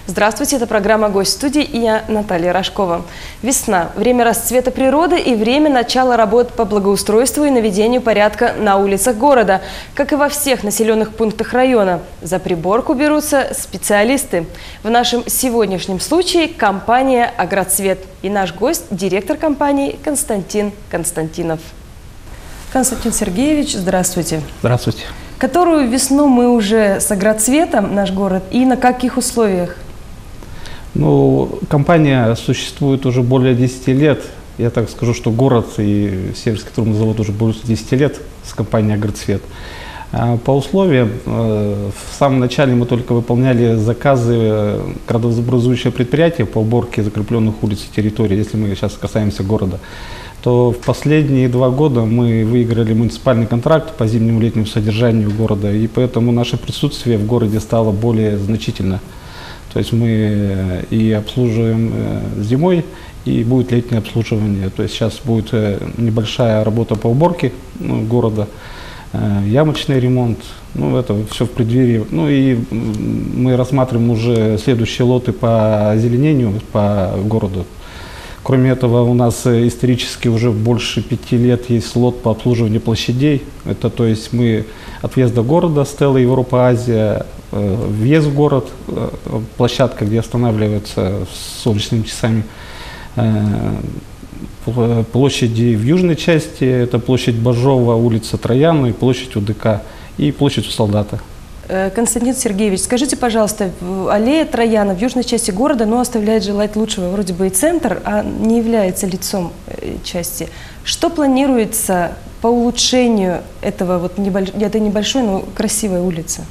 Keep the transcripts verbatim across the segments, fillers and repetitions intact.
Здравствуйте, это программа «Гость студии» и я Наталья Рожкова. Весна – время расцвета природы и время начала работ по благоустройству и наведению порядка на улицах города, как и во всех населенных пунктах района. За приборку берутся специалисты. В нашем сегодняшнем случае компания «Агроцвет». И наш гость – директор компании Константин Константинов. Константин Сергеевич, здравствуйте. Здравствуйте. Которую весну мы уже с «Агроцветом», наш город, и на каких условиях? Ну, компания существует уже более десяти лет. Я так скажу, что город и Северский трубный завод уже больше десяти лет с компанией «Агроцвет». По условиям, в самом начале мы только выполняли заказы градообразующего предприятия по уборке закрепленных улиц и территорий, если мы сейчас касаемся города, то в последние два года мы выиграли муниципальный контракт по зимнему и летнему содержанию города, и поэтому наше присутствие в городе стало более значительно. То есть мы и обслуживаем зимой, и будет летнее обслуживание. То есть сейчас будет небольшая работа по уборке города, ямочный ремонт, ну это все в преддверии. Ну и мы рассматриваем уже следующие лоты по озеленению по городу. Кроме этого, у нас исторически уже больше пяти лет есть лот по обслуживанию площадей. Это то есть мы от въезда города, Стелла Европа-Азия, въезд в город, площадка, где останавливаются с солнечными часами, площади в южной части, это площадь Бажова, улица Трояна, площадь УДК и площадь у Солдата. Константин Сергеевич, скажите, пожалуйста, аллея Трояна в южной части города, но оставляет желать лучшего, вроде бы и центр, а не является лицом части. Что планируется по улучшению этого вот небольш... этой небольшой, но красивой улицы?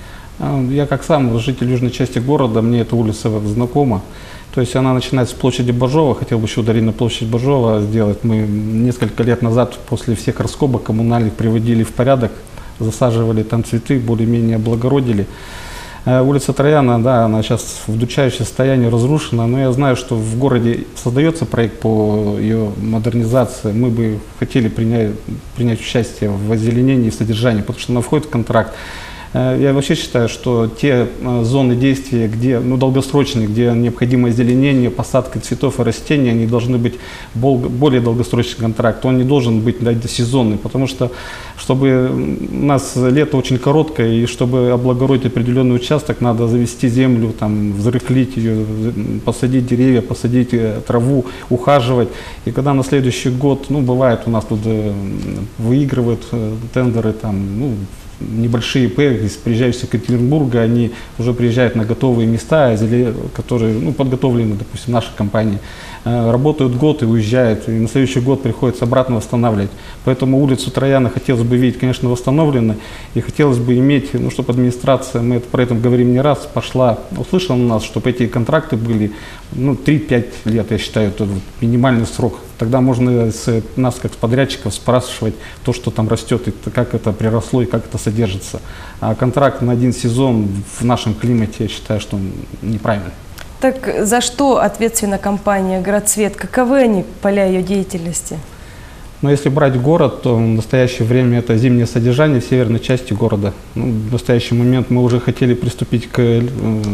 Я как сам житель южной части города, мне эта улица знакома. То есть она начинается с площади Бажова, хотел бы еще ударить на площадь Бажова сделать. Мы несколько лет назад после всех раскопок коммунальных приводили в порядок, засаживали там цветы, более-менее облагородили. Улица Трояна, да, она сейчас в удушающем состоянии, разрушена, но я знаю, что в городе создается проект по ее модернизации. Мы бы хотели принять, принять участие в озеленении и содержании, потому что она входит в контракт. Я вообще считаю, что те зоны действия, где, ну, долгосрочные, где необходимо озеленение, посадка цветов и растений, они должны быть более долгосрочный контракт. Он не должен быть сезонный, потому что, чтобы у нас лето очень короткое, и чтобы облагородить определенный участок, надо завести землю, там, взрыхлить ее, посадить деревья, посадить траву, ухаживать. И когда на следующий год, ну, бывает у нас тут выигрывают тендеры, там, ну, небольшие ИП, приезжающие из Екатеринбурга, они уже приезжают на готовые места, которые, ну, подготовлены, допустим, нашей компании, работают год и уезжают, и на следующий год приходится обратно восстанавливать. Поэтому улицу Трояна хотелось бы видеть, конечно, восстановленной, и хотелось бы иметь, ну, чтобы администрация, мы это, про это говорим не раз, пошла, услышала у нас, чтобы эти контракты были, ну, три-пять лет, я считаю, это минимальный срок. Тогда можно с нас, как с подрядчиков, спрашивать то, что там растет, и как это приросло, и как это содержится. А контракт на один сезон в нашем климате, я считаю, что неправильно. Так за что ответственна компания «Агроцвет»? Каковы они, поля ее деятельности? Но если брать город, то в настоящее время это зимнее содержание в северной части города. Ну, в настоящий момент мы уже хотели приступить к э,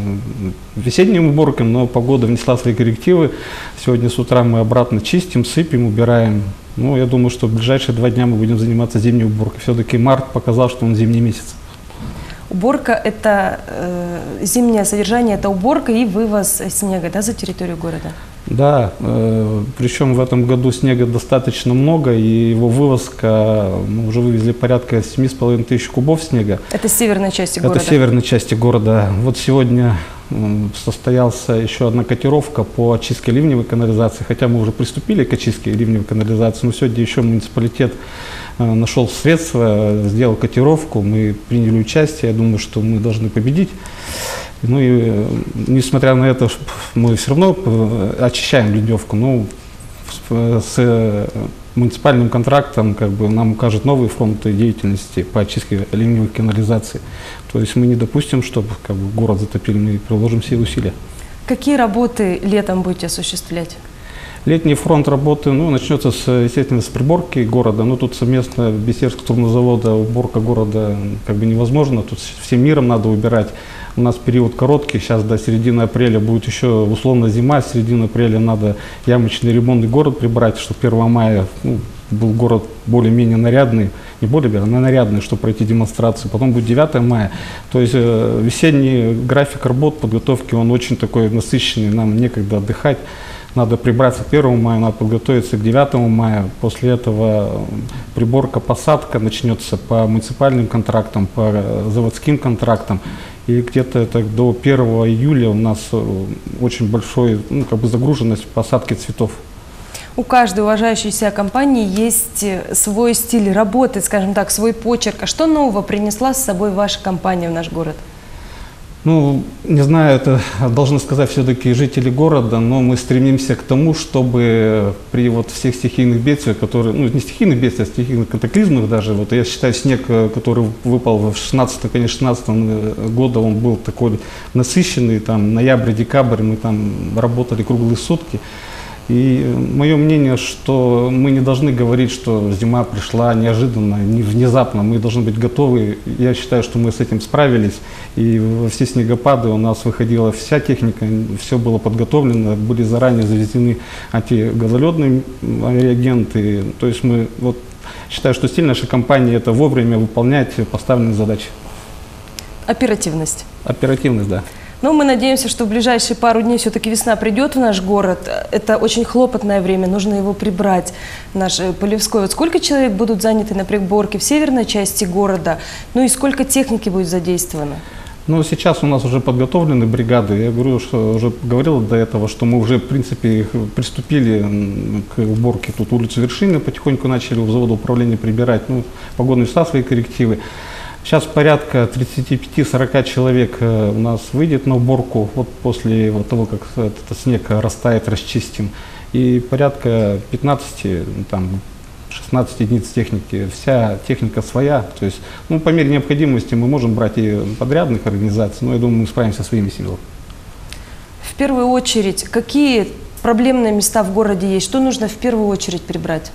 весенним уборкам, но погода внесла свои коррективы. Сегодня с утра мы обратно чистим, сыпем, убираем. Ну, я думаю, что в ближайшие два дня мы будем заниматься зимней уборкой. Все-таки март показал, что он зимний месяц. Уборка – это э, зимнее содержание, это уборка и вывоз снега, да, за территорию города? Да, э, причем в этом году снега достаточно много, и его вывозка, мы уже вывезли порядка семи с половиной тысяч кубов снега. Это с северной части города? Это северной части города. Вот сегодня состоялся еще одна котировка по очистке ливневой канализации, хотя мы уже приступили к очистке ливневой канализации, но сегодня еще муниципалитет нашел средства, сделал котировку, мы приняли участие, я думаю, что мы должны победить. Ну и несмотря на это, мы все равно очищаем ливневку, но с муниципальным контрактом как бы нам укажут новые фронты деятельности по очистке ливневой канализации. То есть мы не допустим, чтобы как бы город затопили, мы приложим все усилия. Какие работы летом будете осуществлять? Летний фронт работы, ну, начнется, с, естественно, с приборки города. Ну, тут совместно Бестерского трубнозавода уборка города как бы невозможно. Тут всем миром надо убирать. У нас период короткий, сейчас до середины апреля будет еще условно зима. С середины апреля надо ямочный ремонтный город прибрать, чтобы первого мая ну, был город более-менее нарядный. Не более, а нарядный, чтобы пройти демонстрацию. Потом будет девятое мая. То есть э, весенний график работ, подготовки, он очень такой насыщенный. Нам некогда отдыхать. Надо прибраться к первому мая, надо подготовиться к девятому мая. После этого приборка, посадка начнется по муниципальным контрактам, по заводским контрактам. И где-то это до первого июля у нас очень большой, ну, как бы загруженность посадки цветов. У каждой уважающейся компании есть свой стиль работы, скажем так, свой почерк. А что нового принесла с собой ваша компания в наш город? Ну, не знаю, это должны сказать все-таки жители города, но мы стремимся к тому, чтобы при вот всех стихийных бедствиях, которые, ну, не стихийных бедствий, а стихийных катаклизмах даже, вот я считаю, снег, который выпал в шестнадцатом, конечно, шестнадцатом году, он был такой насыщенный, там, ноябрь, декабрь, мы там работали круглые сутки. И мое мнение, что мы не должны говорить, что зима пришла неожиданно, не внезапно. Мы должны быть готовы. Я считаю, что мы с этим справились. И во все снегопады у нас выходила вся техника, все было подготовлено, были заранее завезены антигололедные реагенты. То есть мы, вот, считаю, что стиль нашей компании – это вовремя выполнять поставленные задачи. Оперативность. Оперативность, да. Но мы надеемся, что в ближайшие пару дней все-таки весна придет в наш город. Это очень хлопотное время, нужно его прибрать, наш Полевской. Вот сколько человек будут заняты на приборке в северной части города? Ну и сколько техники будет задействовано? Ну, сейчас у нас уже подготовлены бригады. Я говорю, что уже говорил до этого, что мы уже, в принципе, приступили к уборке. Тут улицу Вершины потихоньку начали у завода управления прибирать. Ну, погодные суда, свои коррективы. Сейчас порядка тридцати пяти — сорока человек у нас выйдет на уборку, вот после вот того, как этот снег растает, расчистим. И порядка пятнадцати, там, шестнадцати единиц техники. Вся техника своя. То есть, ну, по мере необходимости мы можем брать и подрядных организаций, но я думаю, мы справимся своими силами. В первую очередь, какие проблемные места в городе есть? Что нужно в первую очередь прибрать?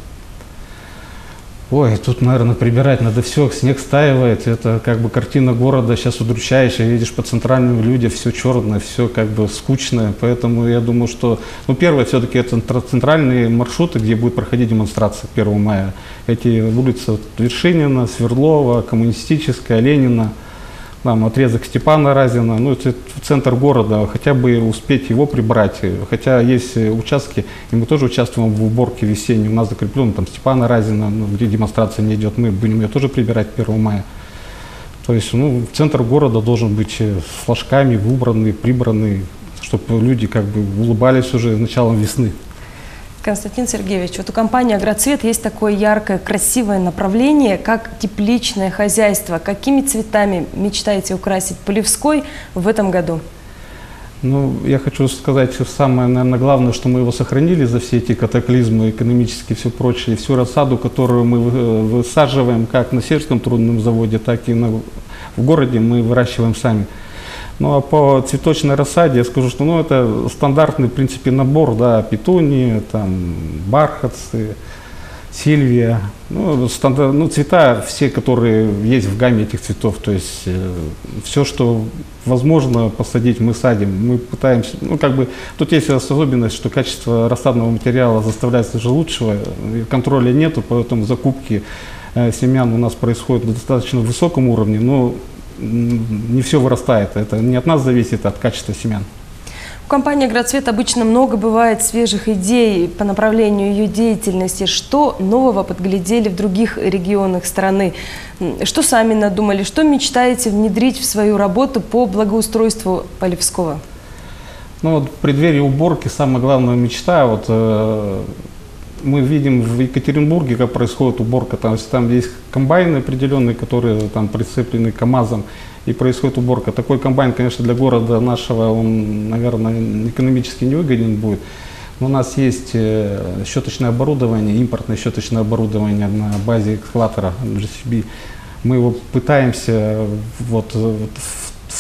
Ой, тут, наверное, прибирать надо все, снег стаивает, это как бы картина города сейчас удручающая, видишь, по центральным людям все черное, все как бы скучное, поэтому я думаю, что, ну, первое, все-таки это центральные маршруты, где будет проходить демонстрация первого мая, эти улицы Вершинина, Свердлова, Коммунистическая, Ленина, там отрезок Степана Разина, ну, это центр города, хотя бы успеть его прибрать, хотя есть участки, и мы тоже участвуем в уборке весенней, у нас закреплен там Степана Разина, ну, где демонстрация не идет, мы будем ее тоже прибирать первого мая. То есть, ну, центр города должен быть с флажками, убранный, прибранный, чтобы люди как бы улыбались уже началом весны. Константин Сергеевич, вот у компании «Агроцвет» есть такое яркое, красивое направление, как тепличное хозяйство. Какими цветами мечтаете украсить Полевской в этом году? Ну, я хочу сказать, самое, наверное, главное, что мы его сохранили за все эти катаклизмы, экономические и все прочее. Всю рассаду, которую мы высаживаем как на Северском трудном заводе, так и на, в городе, мы выращиваем сами. Ну, а по цветочной рассаде я скажу, что, ну, это стандартный, в принципе, набор, да, петунии, там, бархатцы, сильвия, ну, стандар, ну, цвета все, которые есть в гамме этих цветов, то есть э, все, что возможно посадить, мы садим, мы пытаемся, ну, как бы, тут есть особенность, что качество рассадного материала заставляется же лучшего, контроля нету, поэтому закупки э, семян у нас происходят на достаточно высоком уровне, но не все вырастает, это не от нас зависит, а от качества семян. У компании «Агроцвет» обычно много бывает свежих идей по направлению ее деятельности. Что нового подглядели в других регионах страны? Что сами надумали? Что мечтаете внедрить в свою работу по благоустройству Полевского? Ну, вот в преддверии уборки самая главная мечта, вот, э, мы видим в Екатеринбурге, как происходит уборка, там, там есть комбайны определенные, которые там прицеплены КАМАЗом, и происходит уборка. Такой комбайн, конечно, для города нашего, он, наверное, экономически не выгоден будет. Но у нас есть щеточное оборудование, импортное щеточное оборудование на базе экскаватора джи си би. Мы его пытаемся вот, вот,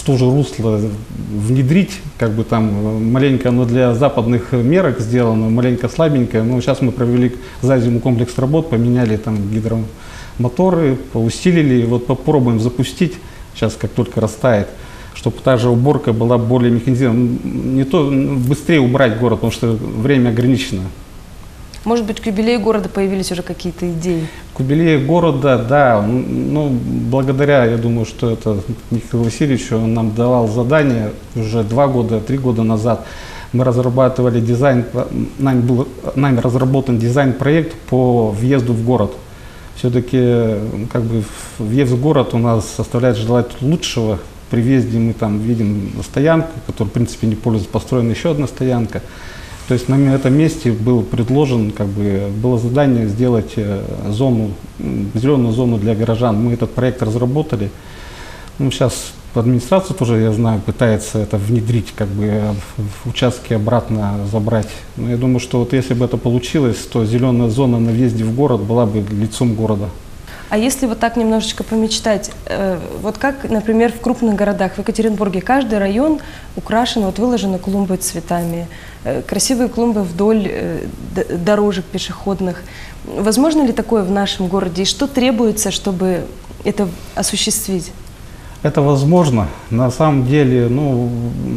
в то же русло внедрить, как бы там маленько оно для западных мерок сделано, маленько слабенькое. Но сейчас мы провели за зиму комплекс работ, поменяли там гидромоторы, усилили, и вот попробуем запустить, сейчас как только растает, чтобы та же уборка была более механизирована. Не то быстрее убрать город, потому что время ограничено. Может быть, к юбилею города появились уже какие-то идеи? К юбилею города, да. Ну, благодаря, я думаю, что это Михаилу Васильевичу, он нам давал задание уже два года, три года назад. Мы разрабатывали дизайн, нами был нами разработан дизайн-проект по въезду в город. Все-таки как бы въезд в город у нас составляет желать лучшего. При въезде мы там видим стоянку, которая, в принципе, не пользуется, построена еще одна стоянка. То есть на этом месте был предложен, как бы, было задание сделать зону, зеленую зону для горожан. Мы этот проект разработали. Ну, сейчас администрация тоже, я знаю, пытается это внедрить, как бы в участке обратно забрать. Но я думаю, что вот если бы это получилось, то зеленая зона на въезде в город была бы лицом города. А если вот так немножечко помечтать, э, вот как, например, в крупных городах, в Екатеринбурге, каждый район украшен, вот выложены клумбы цветами, э, красивые клумбы вдоль э, дорожек пешеходных. Возможно ли такое в нашем городе? И что требуется, чтобы это осуществить? Это возможно. На самом деле, ну,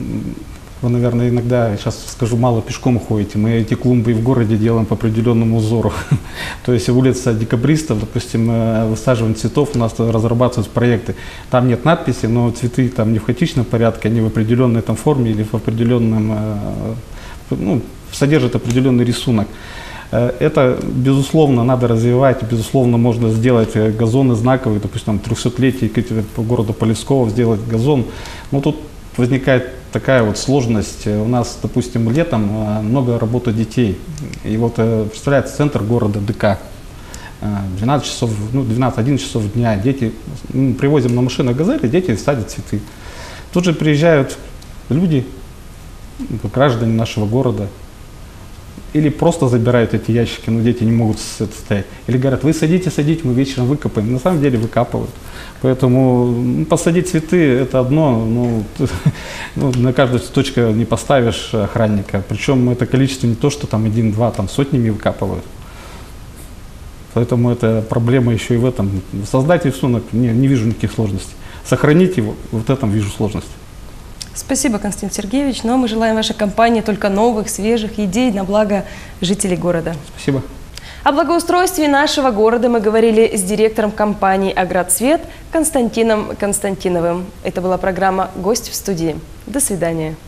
вы, наверное, иногда, сейчас скажу, мало пешком ходите. Мы эти клумбы в городе делаем по определенному узору. То есть улица Декабристов, допустим, высаживаем цветов, у нас разрабатываются проекты. Там нет надписи, но цветы там не в хаотичном порядке, они в определенной там форме или в определенном, ну, содержат определенный рисунок. Это, безусловно, надо развивать, безусловно, можно сделать газоны знаковые, допустим, трехсотлетие города Полевского, сделать газон. Но тут возникает такая вот сложность. У нас, допустим, летом много работает детей. И вот представляется центр города ДК. двенадцать часов, ну, двенадцать-одиннадцать часов дня. Дети, мы привозим на машинах «Газели», дети садят цветы. Тут же приезжают люди, граждане нашего города. Или просто забирают эти ящики, но дети не могут стоять. Или говорят, вы садите, садите, мы вечером выкопаем. На самом деле выкапывают. Поэтому ну, посадить цветы – это одно, но ну, на каждую цветочку не поставишь охранника. Причем это количество не то, что там один-два, там сотнями выкапывают. Поэтому это проблема еще и в этом. Создать рисунок не, не вижу никаких сложностей. Сохранить его, вот в этом вижу сложность. Спасибо, Константин Сергеевич. Но мы желаем вашей компании только новых, свежих идей на благо жителей города. Спасибо. О благоустройстве нашего города мы говорили с директором компании «Агротцвет» Константином Константиновым. Это была программа «Гость в студии». До свидания.